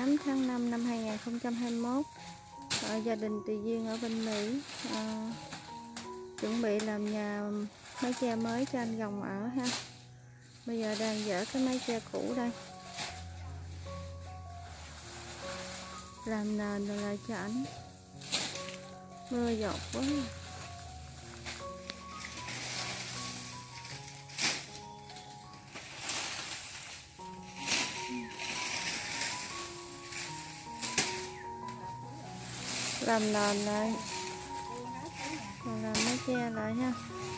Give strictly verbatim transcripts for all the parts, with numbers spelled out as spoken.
tám tháng năm năm hai nghìn không trăm hai mươi mốt. Ở gia đình Tùy Duyên ở bên Mỹ à, chuẩn bị làm nhà mái che mới cho anh Gồng ở ha. Bây giờ đang dỡ cái mái che cũ đây, làm nền rồi lại cho ảnh. Mưa giọt quá. Làm nền lại rồi làm mái che lại ha.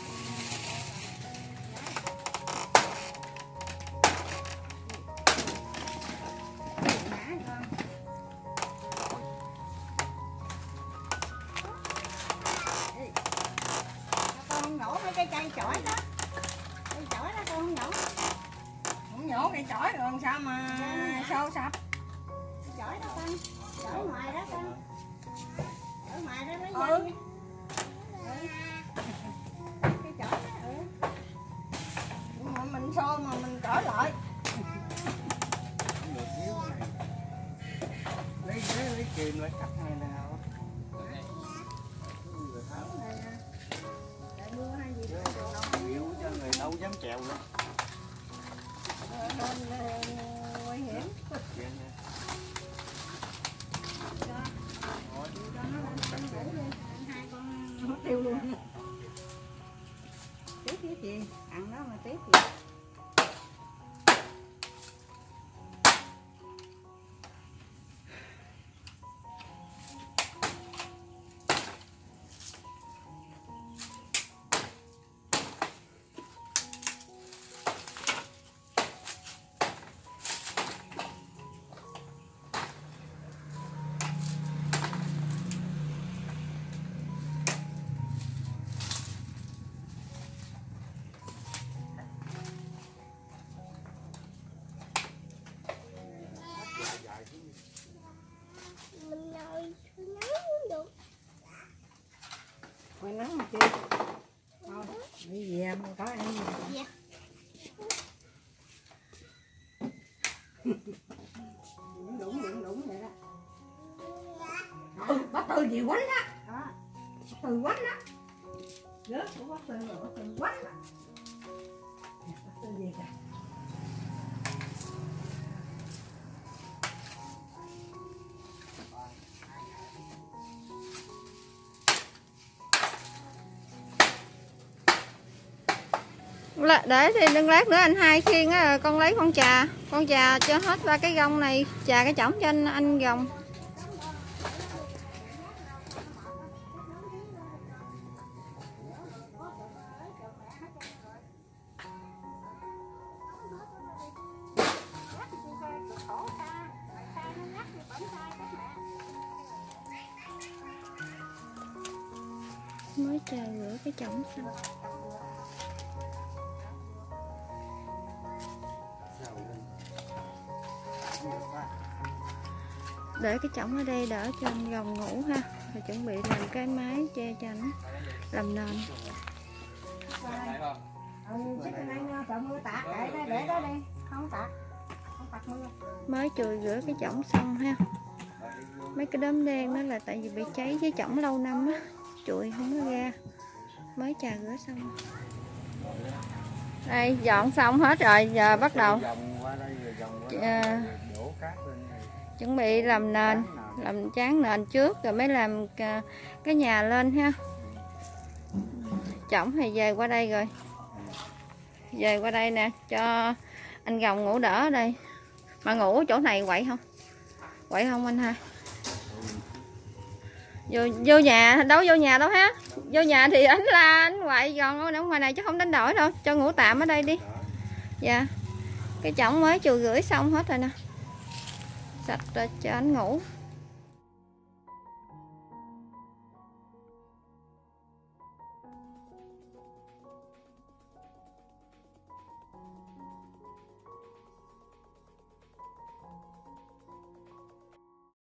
Con nhổ mấy cái cây chổi đó, cây chổi đó con không nhổ, không nhổ cây chổi rồi làm sao mà xô sập. Cây chổi đó con, chổi ngoài đó con, chổi ngoài đó mới ừ. ừ. Cây chổi đó ừ. Nhưng mà mình xô mà mình cởi lại. Lấy lấy lấy kìm lại cắt này nào. Chịu cho người đâu dám chèo nữa. Nguy hiểm. Hai con mất tiêu luôn. Tiếc cái gì? Ăn đó mà tiếc gì? Ngoài nắng mà chưa? Thôi, đi về mà có ăn gì? Dạ. Đúng đúng đúng vậy đó. Ừ, bác Tư gì quánh đó. Đó. Bác Tư quánh đó. Rớt của bác Tư rồi bác Tư quánh đó. Bác Tư gì kìa. Để thì đừng lát nữa anh Hai khiêng á, con lấy con trà, con trà cho hết ba cái gông này, trà cái chỏng cho anh anh Gồng. Mới trà rửa cái chỏng xong. Để cái chõng ở đây đỡ cho anh Gồng ngủ ha. Rồi chuẩn bị làm cái mái che cho anh làm nền. Mới chùi rửa cái chõng xong ha. Mấy cái đốm đen đó là tại vì bị cháy cái chõng lâu năm á, chùi không có ra. Mới trà rửa xong. Đây dọn xong hết rồi, giờ bắt đầu à, chuẩn bị làm nền, làm tráng nền trước rồi mới làm cái nhà lên ha. Chõng thì về qua đây rồi, về qua đây nè cho anh Gồng ngủ đỡ ở đây. Mà ngủ chỗ này quậy không? Quậy không anh Hai? Vô, vô nhà đâu vô nhà đâu ha? Vô nhà thì anh la anh quậy, còn ở ngoài này chứ không đánh đổi đâu, cho ngủ tạm ở đây đi. Dạ. Cái chõng mới chùi rửa xong hết rồi nè. Sạch rồi cho anh ngủ.